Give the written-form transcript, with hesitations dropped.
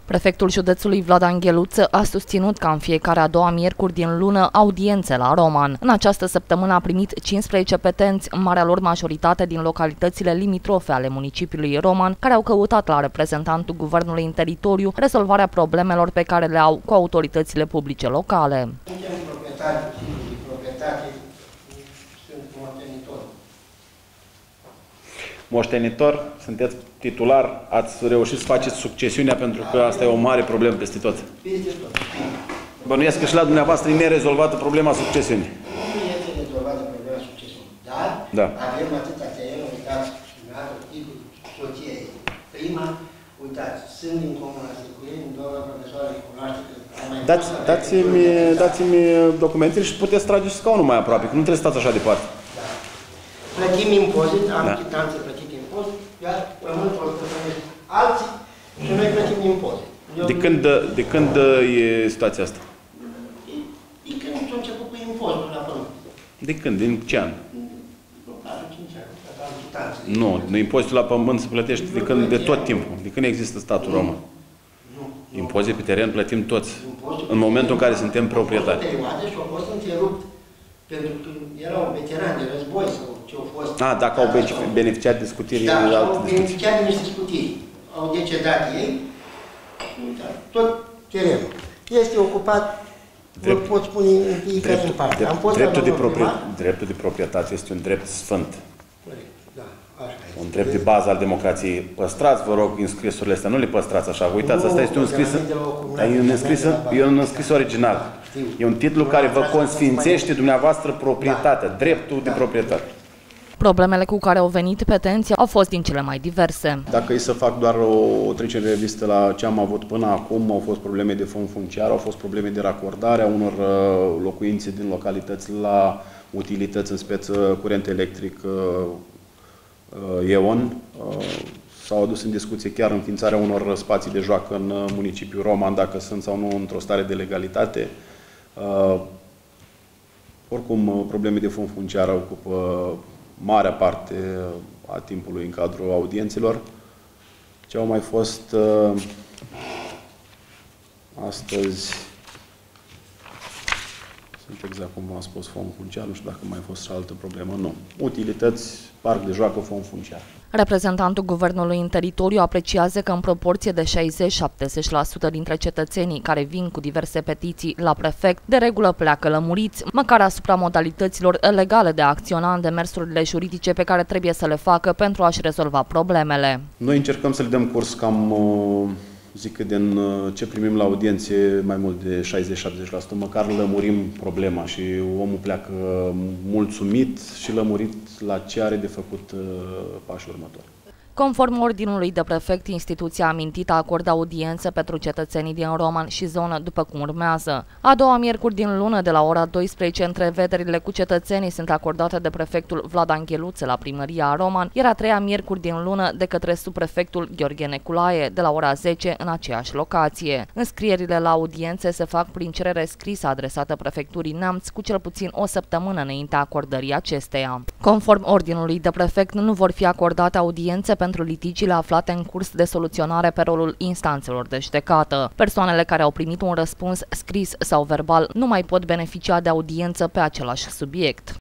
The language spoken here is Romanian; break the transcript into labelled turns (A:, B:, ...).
A: Prefectul județului Vlad Angheluță a susținut că în fiecare a doua miercuri din lună audiențe la Roman. În această săptămână a primit 15 petenți, în marea lor majoritate din localitățile limitrofe ale municipiului Roman, care au căutat la reprezentantul guvernului în teritoriu rezolvarea problemelor pe care le au cu autoritățile publice locale.
B: Suntem proprietari de proprietate, sunt moștenitori.
C: Moștenitor, sunteți titular, ați reușit să faceți succesiunea pentru că asta e o mare problemă peste tot.
B: Peste tot.
C: Bănuiesc că și la dumneavoastră e nerezolvată problema succesiunii.
B: Nu este rezolvată problema succesiunii, dar avem atâta teren, uitați, soția ei. Prima, uitați, sunt din Comuna Sârguieni, doamna profesoară îi cunoaște că...
C: Dați-mi documentele și puteți trage scaunul mai aproape, că nu trebuie să stați așa departe.
B: Plătim impozit, am chitanțe plătit impozit, iar pământul îl plătesc alții și noi plătim impozit.
C: De când e situația asta?
B: De când s-a început cu impozitul la pământ.
C: De când? Din ce an?
B: În 5 ani, am chitanțe.
C: Nu, impozitul la pământ se plătește de tot timpul, de când există statul român. Impozit pe teren plătim toți, în momentul în care suntem proprietari.
B: Și au fost întrerupt, pentru că erau veterani de război sau ce au fost.
C: Dacă au beneficiat de scutiri.
B: Da, au beneficiat de niște scutiri. Au decedat ei, tot terenul. Este ocupat, vă pot spune în fiecare în parte.
C: Dreptul de proprietate este un drept sfânt.
B: Corect, da, așa este.
C: Un drept de bază al democrației. Păstrați, vă rog, înscrisurile astea, nu le păstrați așa. Uitați, asta este un înscris original. E un titlu care vă consfințește dumneavoastră proprietatea, dreptul de proprietate.
A: Problemele cu care au venit petenții au fost din cele mai diverse.
C: Dacă e să fac doar o trecere de revistă la ce am avut până acum, au fost probleme de fond funciar, au fost probleme de racordare a unor locuințe din localități la utilități, în speță curent electric EON. S-au adus în discuție chiar înființarea unor spații de joacă în municipiul Roman, dacă sunt sau nu într-o stare de legalitate. Oricum, probleme de fond funciar ocupă marea parte a timpului în cadrul audiențelor. Ce au mai fost astăzi, sunt exact cum v-am spus, fond funciar, nu știu dacă mai fost și altă problemă, nu. Utilități, parc de joacă, fond funciar.
A: Reprezentantul guvernului în teritoriu apreciază că în proporție de 60-70% dintre cetățenii care vin cu diverse petiții la prefect, de regulă pleacă lămuriți, măcar asupra modalităților legale de a acționa în demersurile juridice pe care trebuie să le facă pentru a-și rezolva problemele.
C: Noi încercăm să le dăm curs cam, zic că din ce primim la audiențe, mai mult de 60-70%, măcar lămurim problema și omul pleacă mulțumit și lămurit la ce are de făcut pașul următor.
A: Conform ordinului de prefect, instituția amintită acordă audiență pentru cetățenii din Roman și zonă după cum urmează. A doua miercuri din lună, de la ora 12, întrevederile cu cetățenii sunt acordate de prefectul Vlad Angheluță la primăria Roman, iar a treia miercuri din lună de către subprefectul Gheorghe Neculaie, de la ora 10, în aceeași locație. Înscrierile la audiențe se fac prin cerere scrisă adresată prefecturii Neamț cu cel puțin o săptămână înaintea acordării acesteia. Conform ordinului de prefect, nu vor fi acordate audiențe pentru litigiile aflate în curs de soluționare pe rolul instanțelor de judecată. Persoanele care au primit un răspuns scris sau verbal nu mai pot beneficia de audiență pe același subiect.